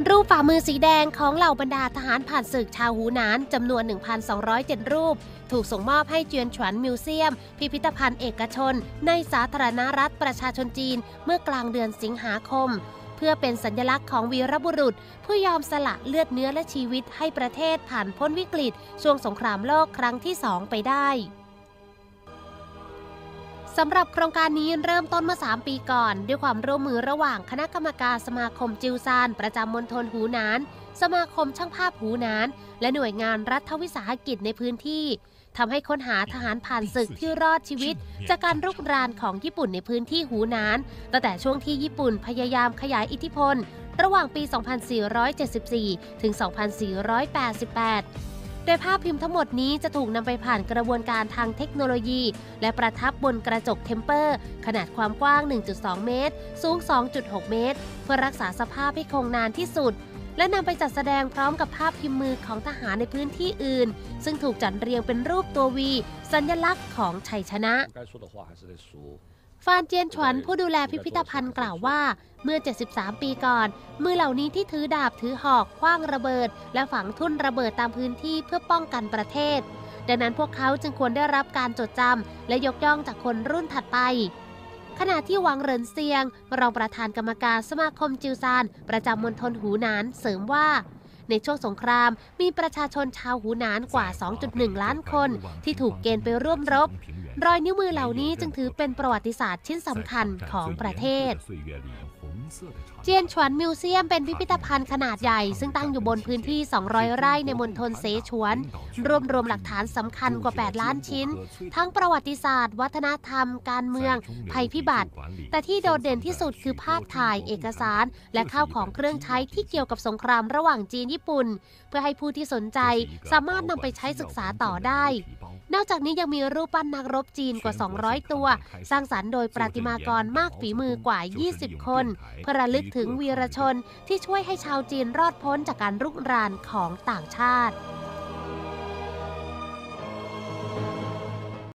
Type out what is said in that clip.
รูปฝ่ามือสีแดงของเหล่าบรรดาทหารผ่านศึกชาวหูหนานจำนวน 1,207 รูปถูกส่งมอบให้เจียนฉวนมิวเซียมพิพิธภัณฑ์เอกชนในสาธารณรัฐประชาชนจีนเมื่อกลางเดือนสิงหาคมเพื่อเป็นสัญลักษณ์ของวีรบุรุษผู้ยอมสละเลือดเนื้อและชีวิตให้ประเทศผ่านพ้นวิกฤตช่วงสงครามโลกครั้งที่ 2ไปได้สำหรับโครงการนี้เริ่มต้นเมื่อ3 ปีก่อนด้วยความร่วมมือระหว่างคณะกรรมการสมาคมจิวซานประจำมณฑลหูหนานสมาคมช่างภาพหูหนานและหน่วยงานรัฐวิสาหกิจในพื้นที่ทำให้ค้นหาทหารผ่านศึกที่รอดชีวิตจากการรุกรานของญี่ปุ่นในพื้นที่หูหนานตั้งแต่ช่วงที่ญี่ปุ่นพยายามขยายอิทธิพลระหว่างปี 2474 ถึง 2488โดยภาพพิมพ์ทั้งหมดนี้จะถูกนำไปผ่านกระบวนการทางเทคโนโลยีและประทับบนกระจกเทมเปอร์ขนาดความกว้าง 1.2 เมตรสูง 2.6 เมตรเพื่อรักษาสภาพให้คงนานที่สุดและนำไปจัดแสดงพร้อมกับภาพพิมพ์มือของทหารในพื้นที่อื่นซึ่งถูกจัดเรียงเป็นรูปตัววีสัญลักษณ์ของชัยชนะฟานเจียนฉวนผู้ดูแลพิพิธภัณฑ์กล่าวว่าเมื่อ 73 ปีก่อนมือเหล่านี้ที่ถือดาบถือหอกขว้างระเบิดและฝังทุ่นระเบิดตามพื้นที่เพื่อป้องกันประเทศดังนั้นพวกเขาจึงควรได้รับการจดจำและยกย่องจากคนรุ่นถัดไปขณะที่หวังเหรินเซียงรองประธานกรรมการสมาคมจิวซานประจำมณฑลหูหนานเสริมว่าในช่วงสงครามมีประชาชนชาวหูหนานกว่า 2.1 ล้านคนที่ถูกเกณฑ์ไปร่วมรบรอยนิ้วมือเหล่านี้จึงถือเป็นประวัติศาสตร์ชิ้นสำคัญของประเทศเจียนฉวนมิวเซียมเป็นพิพิธภัณฑ์ขนาดใหญ่ซึ่งตั้งอยู่บนพื้นที่ 200 ไร่ในมณฑลเสฉวนรวมหลักฐานสำคัญกว่า 8 ล้านชิ้นทั้งประวัติศาสตร์วัฒนธรรมการเมืองภัยพิบัติแต่ที่โดดเด่นที่สุดคือภาพถ่ายเอกสารและข้าวของเครื่องใช้ที่เกี่ยวกับสงครามระหว่างจีนญี่ปุ่นเพื่อให้ผู้ที่สนใจสามารถนำไปใช้ศึกษาต่อได้นอกจากนี้ยังมีรูปปั้นนักรบจีนกว่า 200 ตัวสร้างสรรค์โดยประติมากรมากฝีมือกว่า 20 คนเพื่อระลึกถึงวีรชนที่ช่วยให้ชาวจีนรอดพ้นจากการรุกรานของต่างชาติ